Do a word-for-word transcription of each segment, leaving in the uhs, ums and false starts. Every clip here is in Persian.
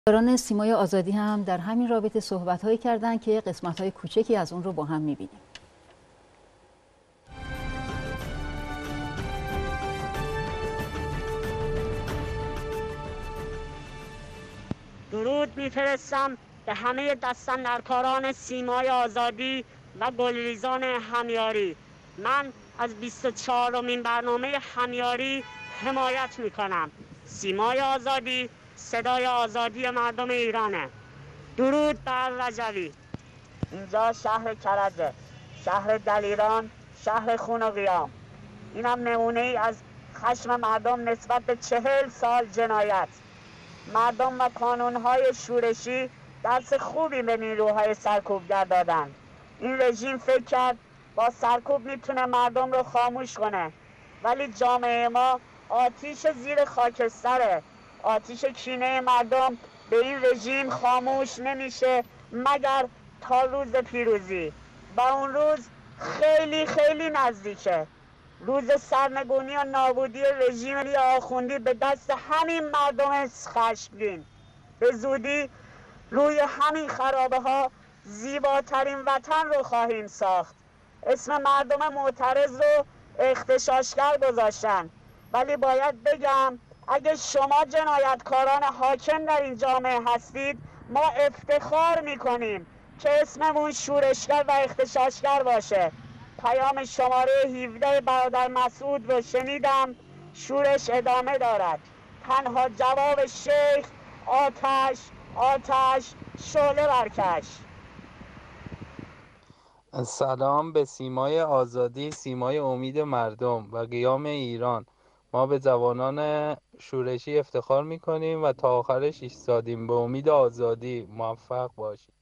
داران سیمای آزادی هم در همین رابطه صحبت‌هایی کردند که قسمت‌های کوچکی از اون رو با هم می‌بینیم. درود میفرستم به همه دستاندرکاران سیمای آزادی و گلریزان همیاری. من از بیست و چهارمین برنامه همیاری حمایت میکنم. سیمای آزادی صدای آزادی مردم ایرانه. درود بر رجوی. اینجا شهر کرجه، شهر دلیران، شهر خون و قیام. اینم نمونه ای از خشم مردم نسبت به چهل سال جنایت. مردم و کانونهای شورشی درس خوبی به نیروهای سرکوبگر دادن. این رژیم فکر کرد با سرکوب میتونه مردم رو خاموش کنه، ولی جامعه ما آتیش زیر خاکستره. آتیش کینه مردم به این رژیم خاموش نمیشه مگر تا روز پیروزی، و اون روز خیلی خیلی نزدیکه. روز سرنگونی و نابودی رژیم آخوندی به دست همین مردم خشمگین. به زودی روی همین خرابه ها زیباترین وطن رو خواهیم ساخت. اسم مردم معترض رو اغتشاشگر گذاشتن، ولی باید بگم اگه شما جنایتکاران حاکم در این جامعه هستید، ما افتخار میکنیم که اسممون شورشگر و اغتشاشگر باشه. پیام شماره هفده برادر مسعود رو شنیدم. شورش ادامه دارد. تنها جواب شیخ آتش آتش شعله برکش. سلام به سیمای آزادی، سیمای امید مردم و قیام ایران. ما به جوانان شورشی افتخار میکنیم و تا آخرش ایستادیم. به امید آزادی. موفق باشید.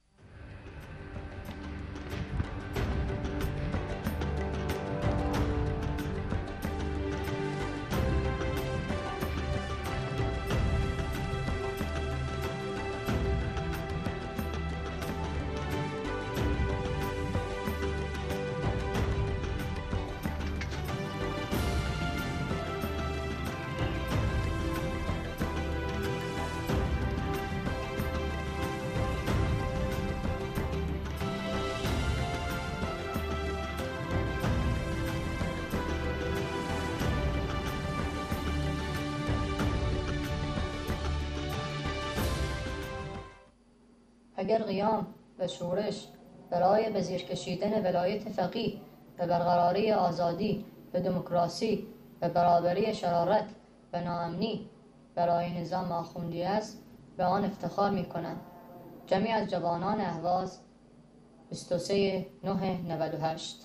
اگر قیام و شورش برای به زیر کشیدن ولایت فقیه و برقراری آزادی و دموکراسی و برابری شرارت و ناامنی برای نظام آخوندی است، به آن افتخار می‌کنم. جمعی از جوانان اهواز بیست و سه نه نود و هشت.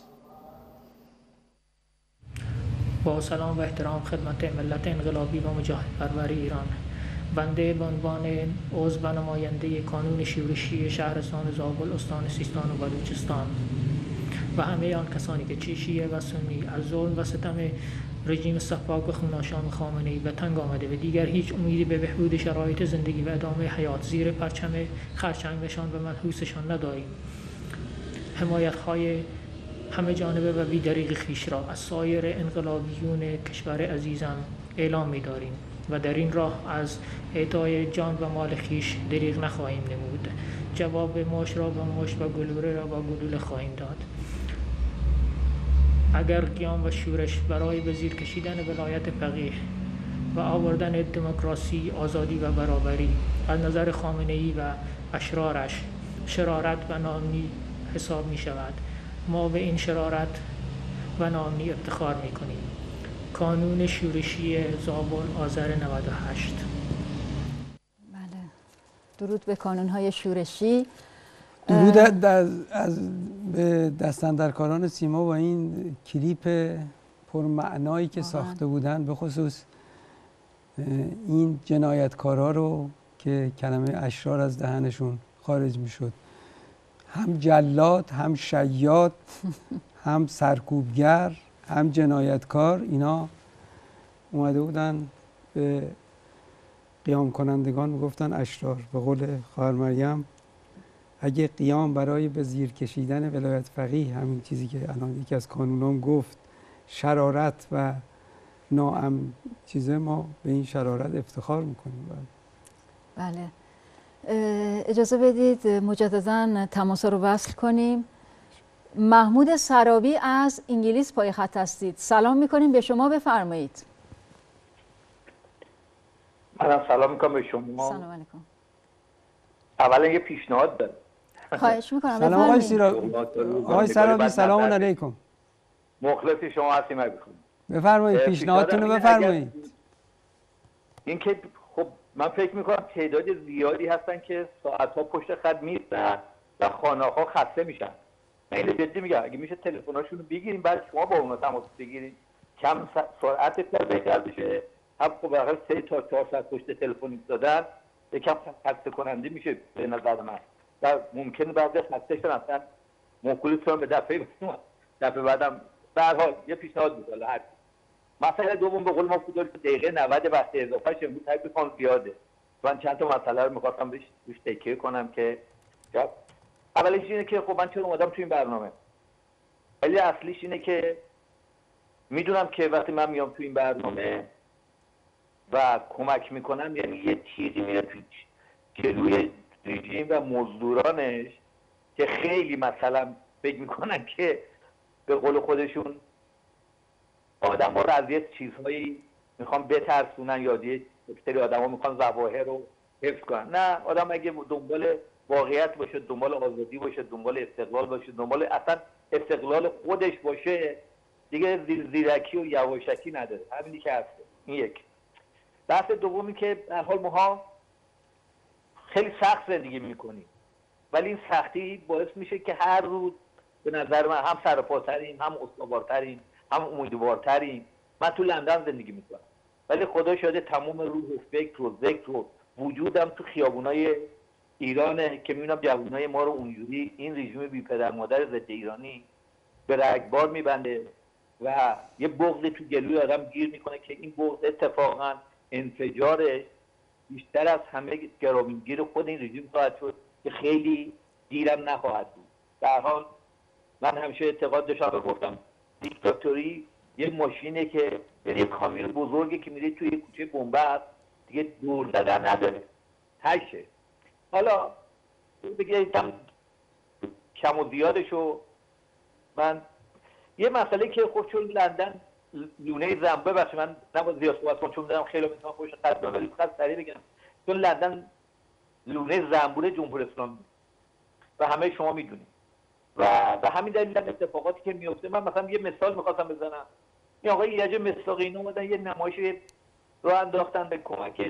با سلام و احترام خدمت ملت انقلابی و مجاهد پرور ایران. بنده به عنوان عضو و نماینده کانون شورشی شهرستان زابل، استان سیستان و بلوچستان و همه آن کسانی که چه شیعه و سنی از ظلم و ستم رژیم سفاک و خوناشام خامنه‌ای به تنگ آمده و دیگر هیچ امیدی به بهبود شرایط زندگی و ادامه حیات زیر پرچم خرچنگشان و منحوسشان نداریم. حمایت‌های همه جانبه و بی‌دریغ خویش را از سایر انقلابیون کشور عزیزم اعلام می‌داریم و در این راه از اعطای جان و مال خویش دریغ نخواهیم نمود. جواب مشت را با مشت و گلوله را با گلوله خواهیم داد. اگر قیام و شورش برای به زیر کشیدن ولایت فقیه و آوردن دموکراسی، آزادی و برابری از نظر خامنه‌ای و اشرارش شرارت و ناامنی حساب می شود، ما به این شرارت و ناامنی افتخار می کنیم. کانون شورشی زابل آذر نود و هشت. بله، درود به کانون‌های شورشی. درود از, از به دستاندرکاران سیما و این کلیپ پرمعنایی که ساخته بودن، به خصوص این جنایتکارا رو که کلمه اشرار از دهنشون خارج میشد. هم جلاد، هم شیاد، هم سرکوبگر، هم جنایتکار، اینا اومده بودن به قیام کنندگان میگفتن اشرار. به قول خواهر مریم، اگه قیام برای به زیر کشیدن ولایت فقیه، همین چیزی که الان یکی از کانونام گفت، شرارت و ناامن چیزه، ما به این شرارت افتخار میکنیم. بله. اجازه بدید مجددا تماس رو وصل کنیم. محمود سرابی از انگلیس پای خط هستید. سلام میکنیم به شما، بفرمایید. منم سلام میکنم به شما. سلام علیکم. اولا یه پیشنهاد دارم. خواهش میکنم. سلام آقای سرابی. آقای سرابی سلام علیکم. مخلص شما هستیم. بفرمایید پیشنهادتون رو بفرمایید. این که خب من فکر میکنم تعداد زیادی هستن که ساعتها پشت خط میستن و خانه‌ها خسته میشن. من اینو جدی میگم، اگه میشه تلفن‌هاشون رو بگیریم بعد شما با اونا تماس بگیرید، کم سرعت بهتر بشه. هم خب واقعا سه تا چهار ساعت پشت تلفن ایستادن یکم خسته کننده میشه به نظر من. و ممکنه بعضی خسته شدن اصلا موکولتون به دفعه دفعه بعدم به هر حال یه پیشنهاد بود. هر مسئله دوم به قول ما فوتبال دقیقه نود بحث اضافهش امروز تایپ کن زیاده. من چند تا مسئله رو می‌خواستم بهش روش تکیه کنم که جا اولیش اینه که خب من چرا اومدم تو این برنامه. ولی اصلیش اینه که میدونم که وقتی من میام تو این برنامه و کمک میکنم یعنی یه تیغی میره تو جلوی رژیم و مزدورانش که خیلی مثلا فکر میکنن که به قول خودشون آدم ها رو از یه چیزهایی میخوان بترسونن یا یه سری آدم ها میخوان ظواهر رو حفظ کنن. نه، آدم اگه دنبال واقعیت باشه، دنبال آزادی باشه، دنبال استقلال باشه، دنبال اصلا استقلال خودش باشه، دیگه زیر زیرکی و یواشکی نداره. همینی که هست. این یک. بحث دومی که در حال ماها خیلی سخت زندگی میکنیم، ولی این سختی باعث میشه که هر روز به نظر من هم سرپاتریم، هم استوارتریم، هم امیدوارتریم. من تو لندن زندگی میکنم ولی خدا شاده تمام روح و فکر و ذکر و وجودم تو خیابونای ایرانه که میبینم جوانای ما رو اونجوری این رژیم بی پدر مادر ضد ایرانی به رگبار میبنده و یه بغضی تو گلوی آدم گیر میکنه که این بغض اتفاقا انفجارش بیشتر از همه گرامینگیر خود این رژیم خواهد شد که خیلی دیرم نخواهد بود. در حال من همیشه اعتقاد داشتم و گفتم دیکتاتوری یه ماشینه که یه کامیون بزرگی که میره توی کوچه بنبست دیگه دور زدن نداره، هشه. حالا بگه کم و زیادشو من یه مسئله که خب چون لندن لونه زنبه بخش من نباید زیاد صحبت کنم چون دارم خیلی میتونم خوش خط کنم ولی خط سریع بگم چون لندن لونه زنبور جمهوری اسلامی و همه شما میدونید و به همین دلیل اتفاقاتی که میفته من مثلا یه مثال میخواستم بزنم. این آقای ایرج مصداقی اینا اومدن یه نمایش رو انداختن به کمک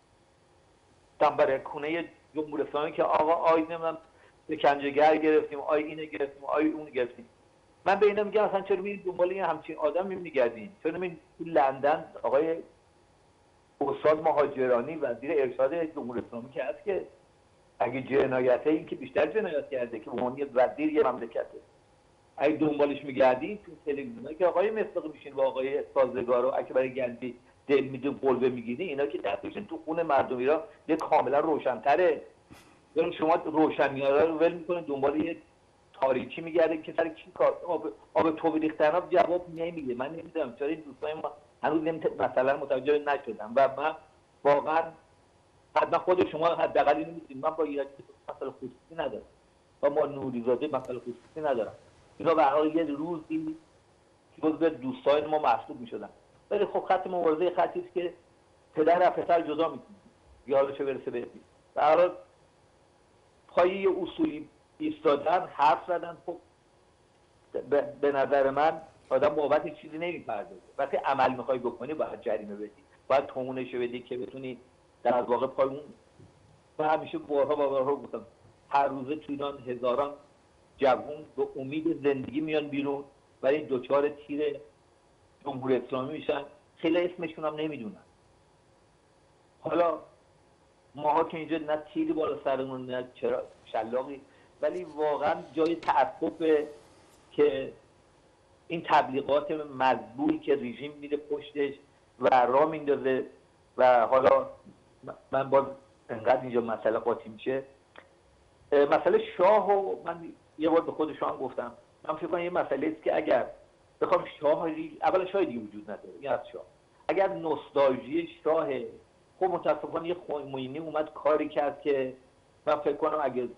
تنبرکونه جمهوری اسلامی که آقا آی نمیدونم شکنجهگر گرفتیم، آی اینو گرفتیم، آی اون گرفتیم. من به اینا میگم اصلا چرا میرید دنبال این همچین آدم میگردین؟ چرا نمیرید تو لندن آقای استاد مهاجرانی وزیر ارشاد جمهوری اسلامی که هست که اگه جنایته این که بیشتر جنایت کرده که عنوان وزیر یه مملکته، اگه دنبالش میگردین تو تلویزیونایی که آقای مصداقی میشین و آقای سازگار رو اگه برای گندی دل میدین قلبه میگیرین، اینا که دستشون تو خون مردم ایران یه کاملا روشن‌تره. چون شما روشنی‌ها رو ول میکنین دنبال یه تاریکی میگردین که سر کی کار آب آب تو ریختن جواب نمیده. من نمیدونم چرا این دوستای ما هنوز مثلا متوجه نشدن و من واقعا حتما خود شما حداقل اینو میدونید من با ایرانی مسئله خصوصی ندارم، با ما نوریزاده مسئله خصوصی ندارم. اینا به هر حال یه روزی جزو دوستای ما محسوب میشدن، ولی خب خط مبارزه خطی است که پدر و پسر جدا میکنه یادش برسه به در حال پای اصولی ایستادن حرف زدن. خب به نظر من آدم بابت چیزی نمیپردازه. وقتی عمل میخوای بکنی باید جریمه بدی، باید تومونش بدی که بتونی در واقع پای اون. و همیشه بارها و بارها گفتم هر روزه تو ایران هزاران جوان به امید زندگی میان بیرون ولی دوچار تیر جمهوری اسلامی میشن، خیلی اسمشون هم نمیدونن. حالا ماها که اینجا نه تیری بالا سرمون نه چرا شلاقی، ولی واقعا جای تأسفه که این تبلیغات مذبوحی که رژیم میره پشتش و راه میندازه و حالا من باز انقدر اینجا مسئله قاطی میشه. مسئله شاه و من یه بار به خود شاه گفتم، من فکر کنم یه مسئله است که اگر بخوام شاه اولا شاهدی وجود نداره، این از شاه اگر نوستالژی شاه، خب متاسفانه یه خمینی اومد کاری کرد که من فکر کنم اگه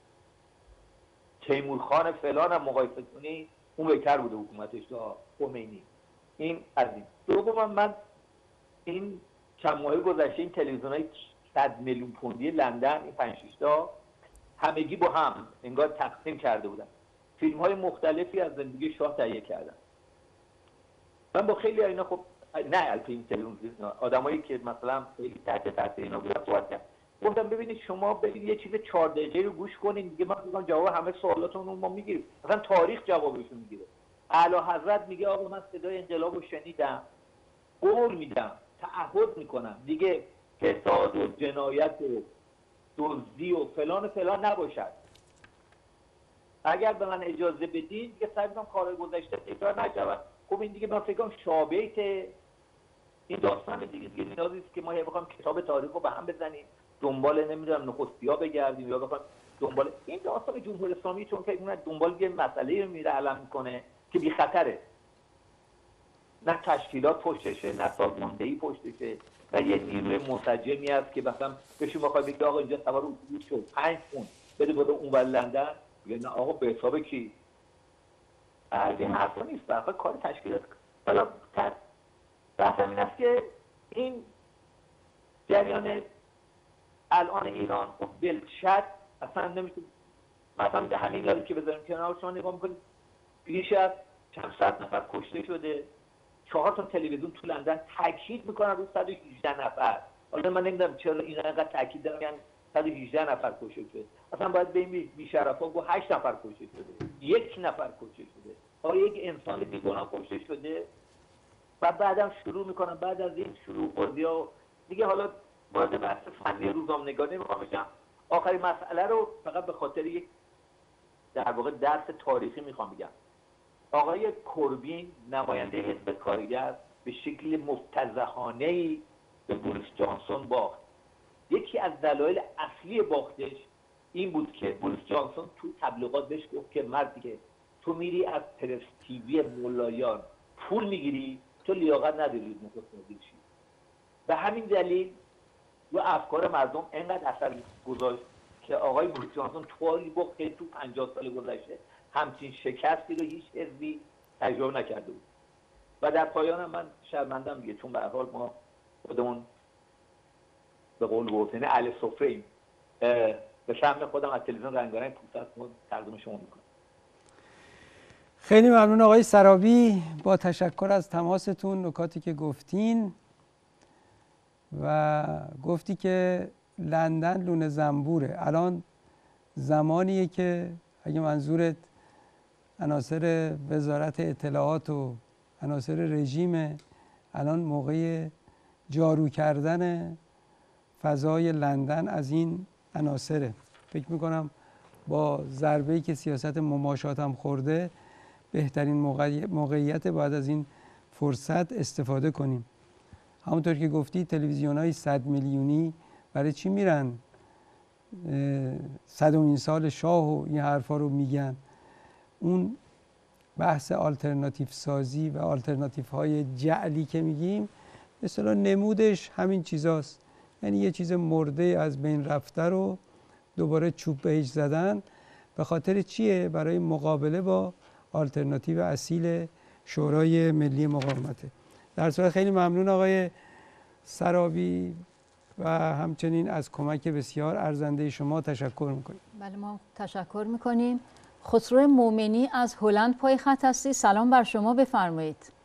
تیمورخان فلان هم مقایسه کنی اون بهتر بوده حکومتش تا خمینی. این از این. دوم من این چند ماه گذشته این تلویزیون‌های صد میلیون پوندی لندن این پنج شش تا همگی با هم انگار تقسیم کرده بودن، فیلم‌های مختلفی از زندگی شاه تهیه کردن. من با خیلی اینا خب نه البته این تلویزیون آدمایی که مثلا خیلی تحت تاثیر اینا بودن صحبت کردن، گفتم ببینید شما برید یه چیز چهار دقیقه‌ای رو گوش کنید دیگه، من میگم جواب همه سوالاتون رو ما میگیریم، مثلا تاریخ جوابشون میگیره. اعلی حضرت میگه آقا من صدای انقلاب رو شنیدم، قول میدم، تعهد میکنم دیگه فساد و جنایت و دزدی و فلان و فلان نباشد. اگر به من اجازه بدین دیگه سعی میکنم کارهای گذشته تکرار نشود. خب این دیگه من فکر کنم شابهت این داستان دیگه دیگه نیازی است که ما بخوام کتاب تاریخ رو به هم بزنیم، دنبال نمیدونم نخستی‌ها بگردیم یا بخوام دنبال این داستان جمهوری اسلامی، چون که اون دنبال یه مسئله رو میره علم میکنه که بی خطره، نه تشکیلات پشتشه نه سازماندهی پشتشه و یه نیروی منسجمی هست که مثلا بهشون بخواد بگه آقا اینجا سوار اتوبوس شد پنج پوند بده بده اونور لندن، میگه نه آقا به حساب کی؟ از این حرفا نیست، برای کار تشکیلات. حالا بحث این است که این جریان الان ایران خب بلشد اصلا نمیشه مثلا به همین یادی که بذاریم کنار، شما نگاه میکنید بیش از چند صد نفر کشته شده، چهار تا تلویزیون تو لندن تاکید میکنن رو صد و هجده نفر. حالا من نمیدونم چرا اینا اینقدر تاکید دارن میگن صد و هجده نفر کشته شده، اصلا باید به این بی‌شرفا گفت هشت نفر کشته شده، یک نفر کشته شده. آیا یک انسان بیگناه کشته شده؟ و بعدم شروع میکنن بعد از این شروع بازی‌ها دیگه، حالا وارد بحث فنی روزنامه‌نگاری نمیخوام بشم. آخرین مسئله رو فقط به خاطر یک در واقع درس تاریخی میخوام بگم. آقای کوربین نماینده حزب کارگر به شکل مفتضحانه‌ای به بوریس جانسون باخت. یکی از دلایل اصلی باختش این بود که بوریس جانسون تو تبلیغات بهش گفت که مردی که تو میری از پرس تیوی مولایان پول میگیری، تو لیاقت نداری نخست وزیر شی. به همین دلیل و افکار مردم انقدر اثر گذاشت که آقای بوریس جانسون طوری باخت که تو پنجاه سال گذشته همچین شکستی رو هیچ حزبی تجربه نکرده بود. و در پایان من شرمندم دیگه، چون به هر حال ما خودمون به قول گفتنی اهل سفره‌ایم. به شرم خودم از تلویزیون رنگارنگ پوست ترجمه شما میکنم. خیلی ممنون آقای سرابی، با تشکر از تماستون، نکاتی که گفتین و گفتی که لندن لونه زنبوره. الان زمانیه که اگه منظورت عناصر وزارت اطلاعات و عناصر رژیم، الان موقع جارو کردن فضای لندن از این عناصره. فکر میکنم با ضربه‌ای که سیاست مماشات هم خورده بهترین موقعیت بعد از این فرصت استفاده کنیم. همونطور که گفتی تلویزیون‌های صد میلیونی برای چی میرن صدمین سال شاه و این حرفا رو میگن؟ اون بحث آلترناتیو سازی و آلترناتیو های جعلی که میگیم به اصطلاح نمودش همین چیزاست. یعنی یه چیز مرده از بین رفته رو دوباره چوب بهش زدن. به خاطر چیه؟ برای مقابله با آلترناتیو اصیل شورای ملی مقاومته. در صورت خیلی ممنون آقای سرابی و همچنین از کمک بسیار ارزنده شما تشکر میکنیم. بله ما تشکر میکنیم. خسرو مومنی از هلند پای خط هستی، سلام بر شما، بفرمایید.